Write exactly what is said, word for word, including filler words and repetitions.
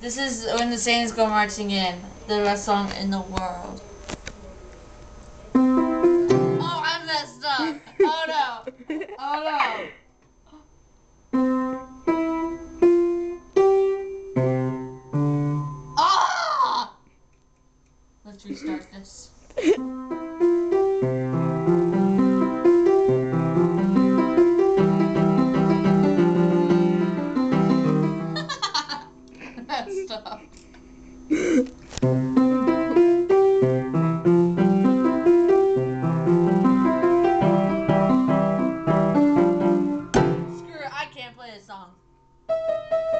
This is When the Saints Go Marching In, the best song in the world. Oh, I messed up. Oh no. Oh no. Ah! Let's restart this. Messed up. Screw it, I can't play this song.